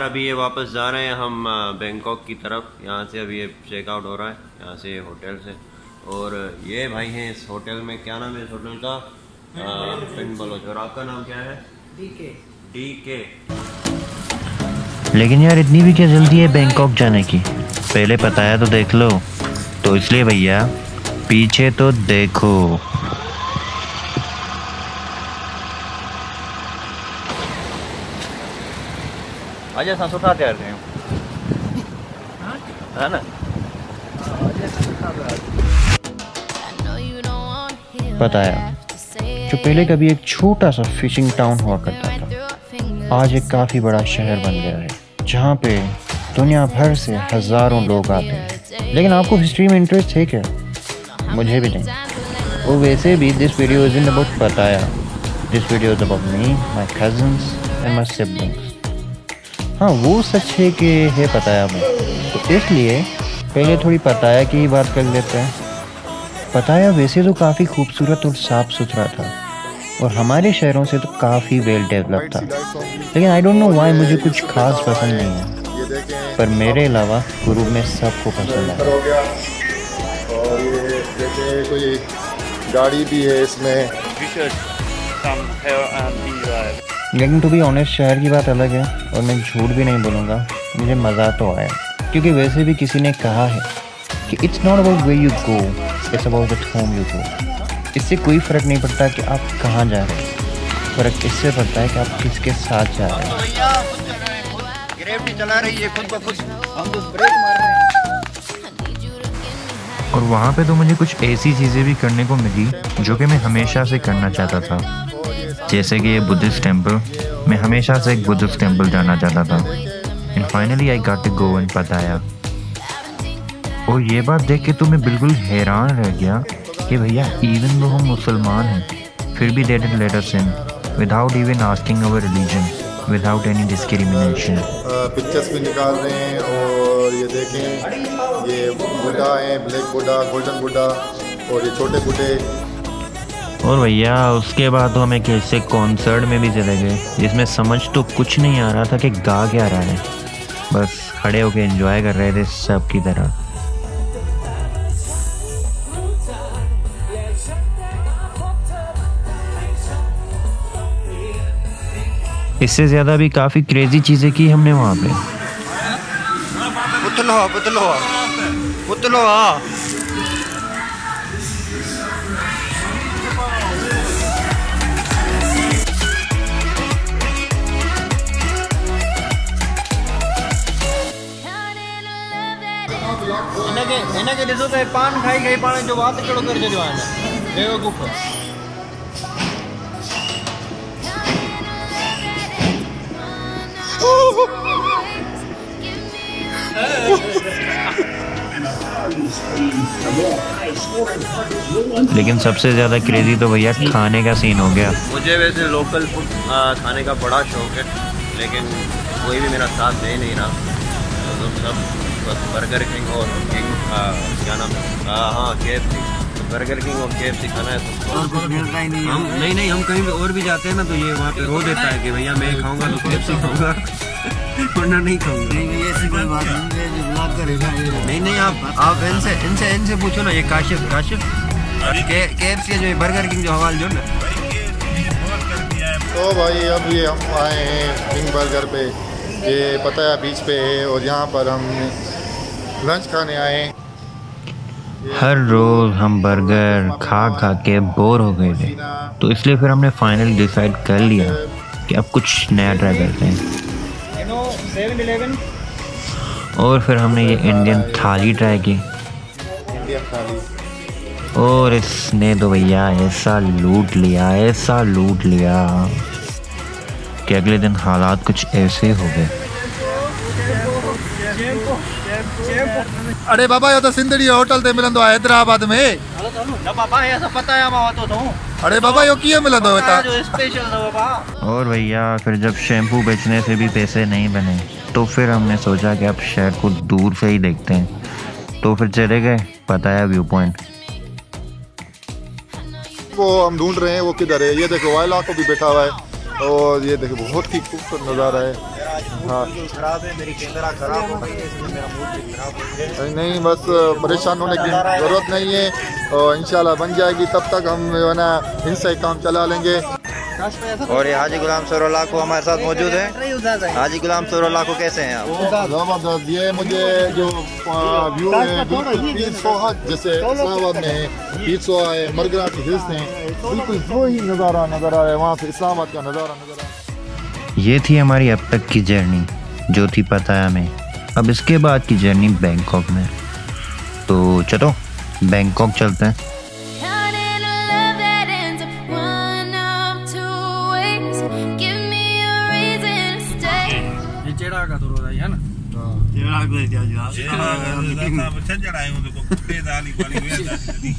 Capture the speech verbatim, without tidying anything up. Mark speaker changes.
Speaker 1: यार अभी ये वापस जा रहे हैं हम बैंकॉक की तरफ। यहाँ से अभी ये चेकआउट हो रहा है यहाँ से होटल से। और ये भाई हैं इस होटल में, क्या नाम है इस होटल का? पिन बलोच। और आपका नाम क्या है? डी के। डी के।
Speaker 2: लेकिन यार इतनी भी क्या जल्दी है बैंकॉक जाने की? पहले पता है तो देख लो। तो इसलिए भैया पीछे तो देखो।
Speaker 3: आजा सांस उठा तैयार हैं है ना।
Speaker 2: पता है जो पहले कभी एक छोटा सा फिशिंग टाउन हुआ करता था, आज एक काफ़ी बड़ा शहर बन गया है जहाँ पे दुनिया भर से हज़ारों लोग आते हैं। लेकिन आपको हिस्ट्री में इंटरेस्ट है क्या? मुझे भी नहीं। वो वैसे भी this video is in about Pattaya. This video is about me, my cousins and my siblings. हाँ वो सच है कि है पताया में, तो इसलिए पहले थोड़ी पताया की ही बात कर लेते हैं। पताया वैसे तो काफ़ी खूबसूरत और साफ़ सुथरा था और हमारे शहरों से तो काफ़ी वेल डेवलप था। लेकिन आई डोंट नो व्हाई मुझे कुछ खास पसंद नहीं है, पर मेरे अलावा ग्रुप में सबको पसंद है।
Speaker 4: और ये देखिए कोई गाड़ी भी है इसमें।
Speaker 2: लेकिन टू बी ऑनेस्ट शहर की बात अलग है और मैं झूठ भी नहीं बोलूँगा, मुझे मज़ा तो आया। क्योंकि वैसे भी किसी ने कहा है कि it's not about where you go, it's about at home you go. इससे कोई फ़र्क नहीं पड़ता कि आप कहाँ जा रहे हैं, फ़र्क इससे पड़ता है कि आप किसके साथ जा रहे हैं।
Speaker 3: ग्रेविटी चला रही है खुद ब खुद, हम तो ब्रेक मार रहे हैं।
Speaker 2: और वहाँ पे तो मुझे कुछ ऐसी चीज़ें भी करने को मिली जो कि मैं हमेशा से करना चाहता था। जैसे कि ये बुद्धिस्ट टेम्पल, मैं हमेशा से एक बुद्धिस्ट टेम्पल जाना चाहता था। And finally I got to go and Pattaya. और ये बात देख के तो मैं बिल्कुल हैरान रह गया कि भैया इवन दो हम मुसलमान हैं फिर भी they did let us in without even asking our religion, without any discrimination.
Speaker 4: Pictures भी निकाल रहे हैं और ये देखें ये बुढ़ा है, ब्लैक बुढ़ा, गोल्डन बुढ़ा और ये छोटे बूढ़े।
Speaker 2: और भैया उसके बाद तो हम एक ऐसे कॉन्सर्ट में भी चले गए जिसमें समझ तो कुछ नहीं आ रहा था कि गा क्या रहा है, बस खड़े होके एंजॉय कर रहे थे सब की तरह। इससे ज़्यादा भी काफ़ी क्रेजी चीज़ें की हमने वहाँ पे।
Speaker 3: पुतलो पुतलो पुतलो इनके इनके ॾिसो त पान खाई खाई पाण जो वात कहिड़ो करे छॾियो आहे बेवकूफ़।
Speaker 2: लेकिन सबसे ज़्यादा क्रेजी तो भैया खाने का सीन हो गया।
Speaker 1: मुझे वैसे लोकल फूड खाने का बड़ा शौक है, लेकिन कोई भी मेरा साथ दे नहीं रहा। तो सब बस बर्गर किंग और किंग क्या नाम है, हाँ के एफ सी, बर्गर किंग और के एफ सी खाना है तो
Speaker 3: और कुछ मिल रहा ही नहीं है।
Speaker 1: हम नहीं नहीं हम कहीं और भी जाते हैं ना तो ये वहाँ पे रो देता है कि भैया मैं खाऊंगा तो के एफ सी खाऊंगा वरना नहीं खाऊंगा।
Speaker 3: नहीं ऐसी कोई बात नहीं है जो ब्लॉग करेगा।
Speaker 1: नहीं नहीं आप आप इनसे इनसे इनसे पूछो ना, ये काशिफ काशिफ के के एफ सी जो बर्गर किंग जो हवाल जो ना।
Speaker 4: तो भाई अब ये हम आए हैं किंग बर्गर पे, ये पताया बीच पे है और यहाँ पर हम लंच खाने आए।
Speaker 2: हर रोज़ हम बर्गर खा खा के बोर हो गए थे, तो इसलिए फिर हमने फाइनली डिसाइड कर लिया कि अब कुछ नया ट्राई करते हैं। और फिर हमने ये इंडियन थाली ट्राई की
Speaker 4: इंडियन थाली,
Speaker 2: और इसने तो भैया ऐसा लूट लिया ऐसा लूट लिया कि अगले दिन हालात कुछ ऐसे हो गए।
Speaker 4: अरे बाबा ये तो सिंदड़ी होटल ते मिलंदो आहे हैदराबाद में।
Speaker 3: ना बाबा ऐसा पता है मां तो तो
Speaker 4: अरे बाबा यो किए मिलंदो है
Speaker 3: जो स्पेशल है बाबा।
Speaker 2: और भैया फिर जब शैम्पू बेचने से भी पैसे नहीं बने तो फिर हमने सोचा कि अब शहर को दूर से ही देखते हैं, तो फिर चले गए पताया व्यू पॉइंट।
Speaker 4: वो हम ढूंढ रहे हैं वो किधर है। ये देखो वायला को भी बैठा हुआ है और ये देखिए बहुत ही खूबसूरत नज़ारा है। हाँ
Speaker 3: खराब है, मेरी कैमरा खराब हो गई है, इसलिए मेरा मूड भी खराब हो गया है।
Speaker 4: नहीं नहीं, बस परेशान होने की ज़रूरत नहीं है और इंशाल्लाह बन जाएगी, तब तक हम जो है ना इनसे काम चला लेंगे।
Speaker 3: और ये हाजी गुलाम सरोवर लाखो हमारे साथ मौजूद है। हाजी गुलाम सरोवर लाखो कैसे हैं आप?
Speaker 4: ज़बरदस्त। ये मुझे जो व्यू है बिल्कुल पीर सोहा जैसे इस्लामाबाद में है, पीर सोहा है, मरगरा के हिल्स हैं, बिल्कुल वही नज़ारा नज़र आ रहा है वहाँ से इस्लामाबाद का नज़ारा नज़र आ रहा है।
Speaker 2: ये थी हमारी अब तक की जर्नी जो थी पता है हमें। अब इसके बाद की जर्नी बैंकॉक में, तो चलो बैंकॉक चलते हैं।
Speaker 5: चेड़ा का तो रोदा है ना, चेड़ा को जा जा चेड़ा का तो चढ़ाए वो तो कुत्ते दाली वाली